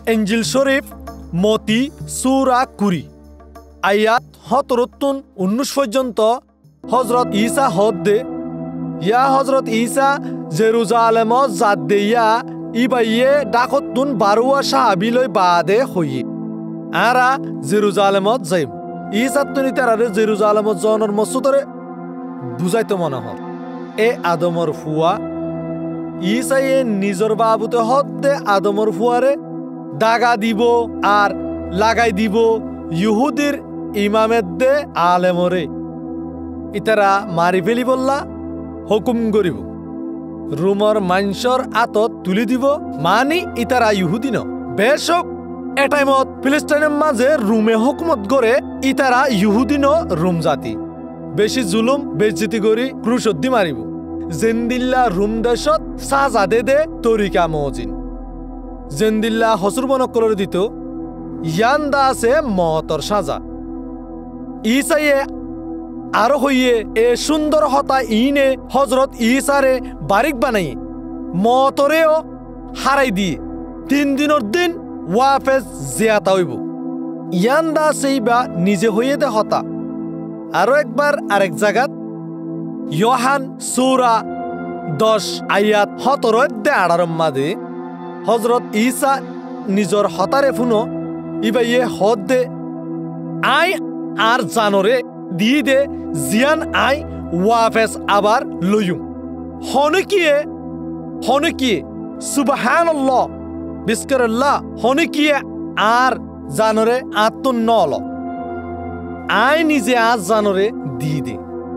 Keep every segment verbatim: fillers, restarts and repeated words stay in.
angel শরীফ মতি সূরা কুড়ি আয়াত সতেরোতুন উনিশ পর্যন্ত হজরত ঈসা হদ দে ইয়া হজরত ঈসা জেরুজালেমত জাত দেয়া ইবাইয়ে ডাকতুন বারুয়া সাহাবিলৈ বাদে হইয়ে আরা জেরুজালেমত যাইম ঈসা তুনি তারারে জেরুজালেমত জনের মসুদরে বুঝাইতো মনে হয় এ আদমর ফুয়া ঈসায়ে নিজর বাবুতে হদ্দে আদমর ফুয়ারে দাগা দিব আর লাগাই দিব ইহুদির ইমামের দে আলেমরে ইতারা মারি ফেলি বললা হুকুম করিব রুমর মানসর আতত তুলি দিব মানি ইতারা ইহুদি ন বেশক এটাইমত ফিলিস্তিনের মাঝে রুমে হুকুমত করে ইতারা ইহুদি ন রুম জাতি বেশি জুলুম বেজ্জিতি করি ক্রুশদ্দি মারিব জেন্দিল্লা রুম দেশত সাজাদে দে তরিকা মজিন জেন্দিল্লা হসুর বনকলর দিত ইয়ান দা আছে মহতর সাজা ঈসায়ে আরো হইয়ে এ সুন্দর হতা ইনে হজরত ঈসারে বারিক বানাই মতরেও হারাই দিয়ে তিন দিনের দিন ওয়াফেজ জিয়াতা হইব ইয়ান দা সেইবা নিজে হইয়ে দে হতা আরো একবার আরেক জায়গাত ইয়োহান সূরা দশ আয়াত সতেরো দে আড়ারম মাদে হজরত ঈসা নিজর হতারে ফুনো ইবাইয়ে হদ দে আই আর জানরে দি দে জিয়ান আই ওয়াফেস আবার লইম হনকিয়ে হনকিয়ে সুবহানাল্লাহ বিসমিল্লাহ হনকিয়ে আর জানরে আত্ম নল আই নিজে আজ জানরে দি দে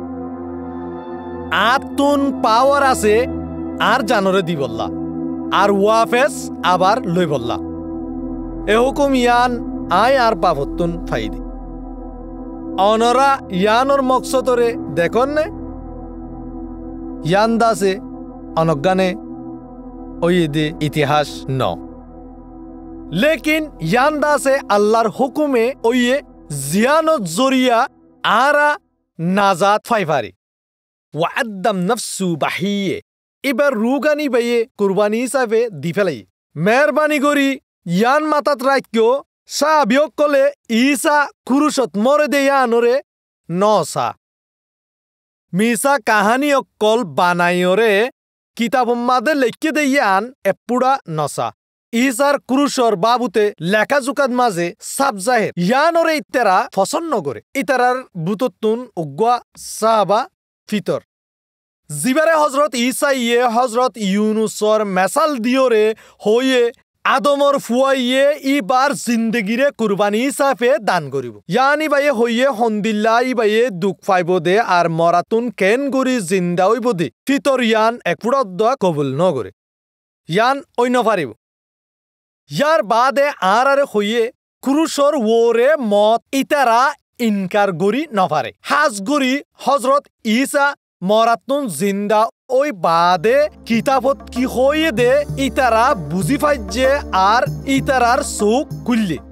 আতুন পাওয়ার আছে আর জানরে দি বললা আর ওয়াফেস আবার লই বললা এ হুকুম ইয়ান আই আর পাবতুন ফাইদে অনরা ইয়ানোর মকসদরে দেখুন নে ইয়ান দাসে অনজ্ঞানে ওই দে ইতিহাস ন লেকিন ইয়ান দাসে আল্লাহর হুকুমে ওইয়ে জিয়ানত জরিয়া আরা নাজাত ফাইফারি ওয়াদ্দাম নফসু বাহিয়ে এবার রুগানি বাইয়ে কুরবানি হিসাবে দি ফেলাই মেহরবানি করি ইয়ান মাতাত রাখিও সাহাবিয়ক কলে ঈসা কুরুষত মরে দে ইয়ানরে নসা মিসা কাহানি অকল বানাইরে কিতাব মাদে লেখকে দে ইয়ান এপুড়া নসা ঈসার কুরুষর বাবুতে লেখা জুকাত মাঝে সাব জাহের ইয়ানরে ইতারা পছন্দ করে ইতারার বুততুন উগ্বা সাহাবা ফিতর জিবারে হজরত ঈসা ইয়ে হজরত ইউনুসর মেসাল দিয়রে হইয়ে আদমর ফুয়াইয়ে ইবার জিন্দগিরে কুরবানি হিসাবে দান করিব ইয়ানি বাইয়ে হইয়ে হন্দিল্লা ই বাইয়ে দুঃখ পাইব দে আর মরাতুন কেন গরি জিন্দা হইব দে ফিতর ইয়ান একপুরত দোয়া কবুল নগরে ইয়ান অন্য পারিব ইয়ার বাদে আর আরে হইয়ে ক্রুশর ওরে মত ইতারা ইনকার গরি নপারে হাজ গরি হজরত ঈসা মরাতুন জিন্দা ওই বাদে কিতাবত কি হইয়ে দে ইতারা বুঝি ফাইজে আর ইতারার চোখ খুললে